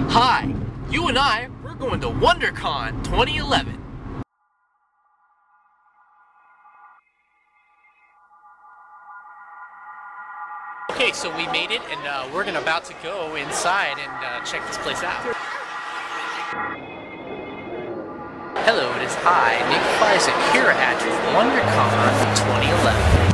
Hi, you and I, we're going to WonderCon 2011. Okay, so we made it, and we're about to go inside and check this place out. Hello, it is I, Nick Physick, here at WonderCon 2011.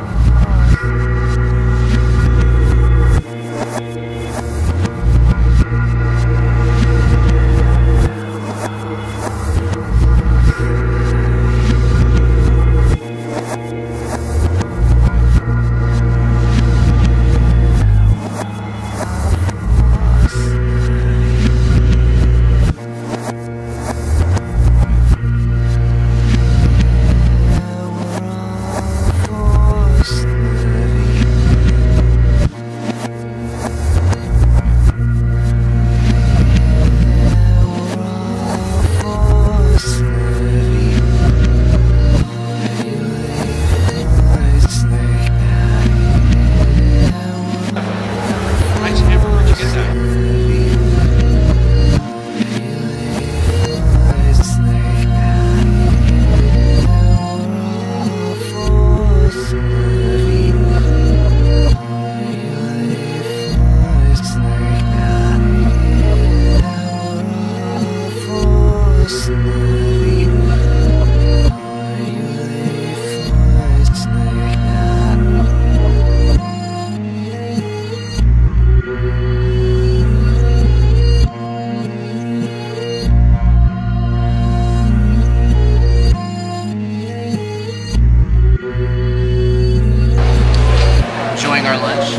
Enjoying our lunch.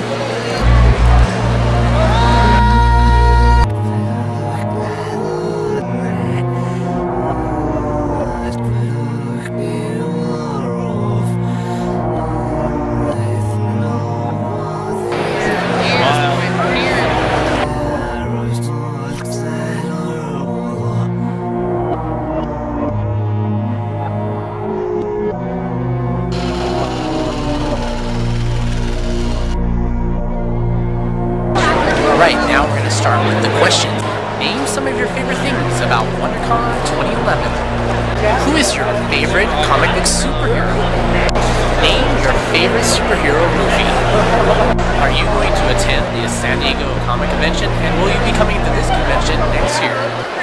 Alright, now we're going to start with the question. Name some of your favorite things about WonderCon 2011. Who is your favorite comic book superhero? Name your favorite superhero movie. Are you going to attend the San Diego Comic Convention, and will you be coming to this convention next year?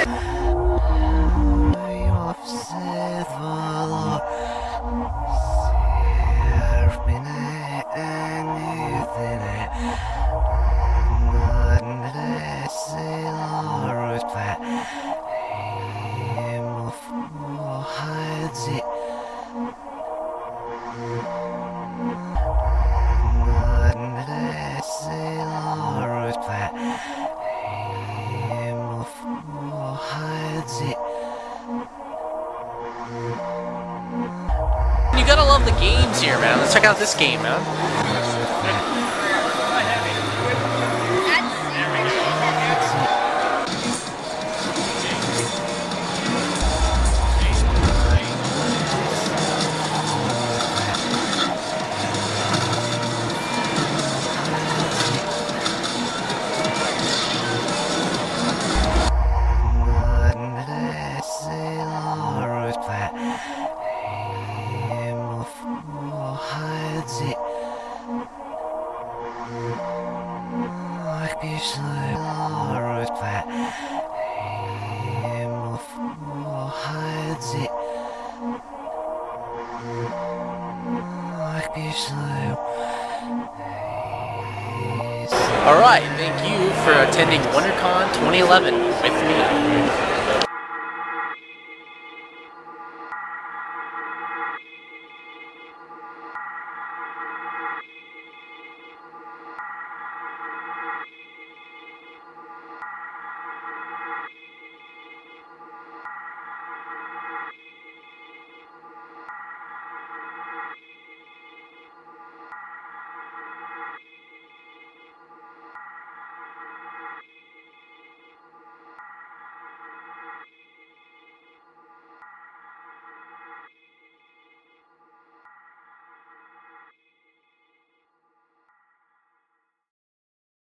You gotta love the games here, man. Let's check out this game, man. Alright, thank you for attending WonderCon 2011 with me.